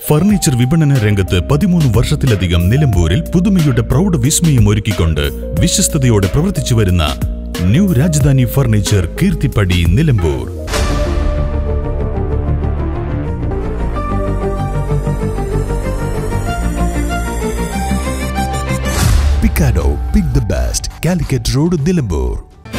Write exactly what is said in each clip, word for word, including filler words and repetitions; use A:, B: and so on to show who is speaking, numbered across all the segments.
A: Furniture വിപണന രംഗത്ത് പതിമൂന്ന് വർഷത്തിലധികം നിലമ്പൂരിൽ പുതുമയുടെ പ്രൗഢ വിസ്മയം ഒരുക്കിക്കൊണ്ട് വിശ്വസ്തയോടെ പ്രവർത്തിച്ചു വരുന്ന new Rajdhani furniture Keerthippadi Nilambur. Picado pick the best, Calicut road, Nilambur.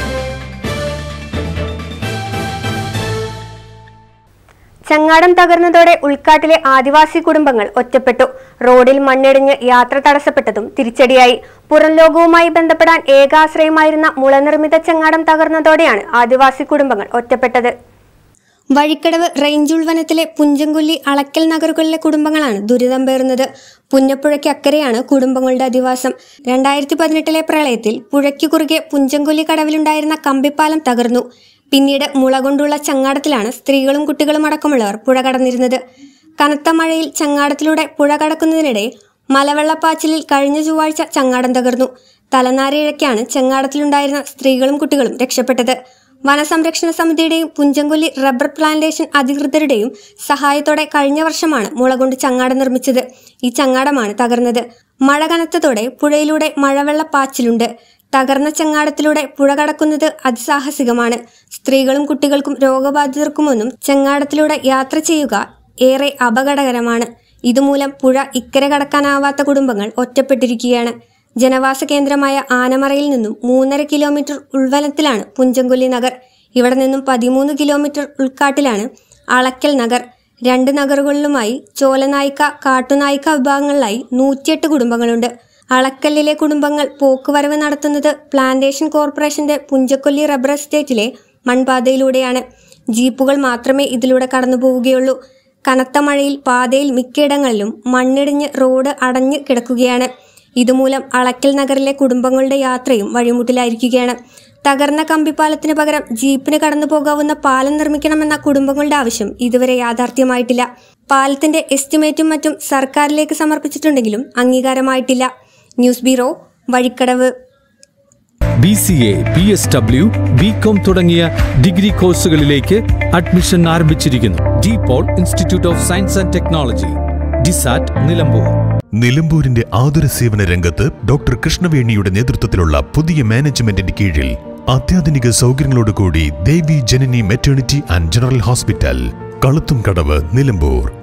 B: ചങ്ങാടം തകർന്നതോടെ ഉൾക്കാട്ടിലെ ആദിവാസി കുടുംബങ്ങൾ ഒറ്റപ്പെട്ടു. റോഡിൽ മണ്ണിടിഞ്ഞ് യാത്ര തടസ്സപ്പെട്ടതും തിരിച്ചടിയായി. പുറം ലോകവുമായി ബന്ധപ്പെടാൻ ഏകാശ്രയമായിരുന്ന മുളനിർമ്മിത ചങ്ങാടം തകർന്നതോടെയാണ് ആദിവാസി കുടുംബങ്ങൾ ഒറ്റപ്പെട്ടത്. വഴിക്കടവ് റേഞ്ച് ഉൾവനത്തിലെ പുഞ്ചംകൊല്ലി, അളക്കൽ നഗറുകളിലെ കുടുംബങ്ങളാണ് ദുരിതം പേറുന്നത്. പുന്നപ്പുഴയ്ക്ക് അക്കരെയാണ് കുടുംബങ്ങളുടെ അധിവാസം. രണ്ടായിരത്തി പതിനെട്ടിലെ പ്രളയത്തിൽ പുഴയ്ക്ക് കുറുകെ പുഞ്ചംകൊല്ലി കടവിലുണ്ടായിരുന്ന കമ്പിപ്പാലം തകർന്നു. പിന്നീട് മുള കൊണ്ടുള്ള ചങ്ങാടത്തിലാണ് സ്ത്രീകളും കുട്ടികളും അടക്കമുള്ളവർ പുഴ കടന്നിരുന്നത്. കനത്ത മഴയിൽ ചങ്ങാടത്തിലൂടെ പുഴ കടക്കുന്നതിനിടെ മലവെള്ളപ്പാച്ചിലിൽ കഴിഞ്ഞ ചൊവ്വാഴ്ച ചങ്ങാടം തകർന്നു. തലനാരിഴയ്ക്കാണ് ചങ്ങാടത്തിലുണ്ടായിരുന്ന സ്ത്രീകളും കുട്ടികളും രക്ഷപ്പെട്ടത്. വനസംരക്ഷണ സമിതിയുടെയും പുഞ്ചംകൊല്ലി റബ്ബർ പ്ലാന്റേഷൻ അധികൃതരുടെയും സഹായത്തോടെ കഴിഞ്ഞ വർഷമാണ് മുള കൊണ്ട് ചങ്ങാടം നിർമ്മിച്ചത്. ഈ ചങ്ങാടമാണ് തകർന്നത്. മഴ കനത്തതോടെ പുഴയിലൂടെ മഴവെള്ളപ്പാച്ചിലുണ്ട്. തകർന്ന ചങ്ങാടത്തിലൂടെ പുഴ കടക്കുന്നത് അതിസാഹസികമാണ്. സ്ത്രീകളും കുട്ടികൾക്കും രോഗബാധിതർക്കുമൊന്നും ചങ്ങാടത്തിലൂടെ യാത്ര ചെയ്യുക ഏറെ അപകടകരമാണ്. ഇതുമൂലം പുഴ ഇക്കരെ കടക്കാനാവാത്ത കുടുംബങ്ങൾ ഒറ്റപ്പെട്ടിരിക്കുകയാണ്. ജനവാസ കേന്ദ്രമായ ആനമറയിൽ നിന്നും മൂന്നര കിലോമീറ്റർ ഉൾവനത്തിലാണ് പുഞ്ചംകൊല്ലി നഗർ. ഇവിടെ നിന്നും പതിമൂന്ന് കിലോമീറ്റർ ഉൾക്കാട്ടിലാണ് അളക്കൽ നഗർ. രണ്ട് നഗറുകളിലുമായി ചോലനായിക്ക, കാട്ടുനായിക്ക വിഭാഗങ്ങളിലായി നൂറ്റിയെട്ട് കുടുംബങ്ങളുണ്ട്. അളക്കല്ലിലെ കുടുംബങ്ങൾ പോക്കുവരവ് നടത്തുന്നത് പ്ലാന്റേഷൻ കോർപ്പറേഷന്റെ പുഞ്ചക്കൊല്ലി റബ്ബർ എസ്റ്റേറ്റിലെ മൺപാതയിലൂടെയാണ്. ജീപ്പുകൾ മാത്രമേ ഇതിലൂടെ കടന്നു പോവുകയുള്ളൂ. കനത്ത മഴയിൽ പാതയിൽ മിക്കയിടങ്ങളിലും മണ്ണിടിഞ്ഞ് റോഡ് അടഞ്ഞു കിടക്കുകയാണ്. ഇതുമൂലം അളക്കൽ നഗറിലെ കുടുംബങ്ങളുടെ യാത്രയും വഴിമുട്ടിലായിരിക്കുകയാണ്. തകർന്ന കമ്പിപ്പാലത്തിന് പകരം ജീപ്പിന് കടന്നു പോകാവുന്ന പാലം നിർമ്മിക്കണമെന്ന കുടുംബങ്ങളുടെ ആവശ്യം ഇതുവരെ യാഥാർത്ഥ്യമായിട്ടില്ല. പാലത്തിന്റെ എസ്റ്റിമേറ്റും മറ്റും സർക്കാരിലേക്ക് സമർപ്പിച്ചിട്ടുണ്ടെങ്കിലും അംഗീകാരമായിട്ടില്ല. News bureau, Vazhikkadavu.
C: B C A, P S W, B com തുടങ്ങിയ ഡിഗ്രി കോഴ്സുകളിലേക്ക് അഡ്മിഷൻ ആരംഭിച്ചിരിക്കുന്നു. De Paul institute of science and technology, DSAT, Nilambur.
A: നിലമ്പൂരിന്റെ ആതുര സേവന രംഗത്ത് ഡോക്ടർ കൃഷ്ണവേണിയുടെ നേതൃത്വത്തിലുള്ള പുതിയ മാനേജ്മെന്റിന്റെ കീഴിൽ അത്യാധുനിക സൗകര്യങ്ങളോടുകൂടി Devi Janani maternity and general hospital, Kaluthumkadavu, Nilambur.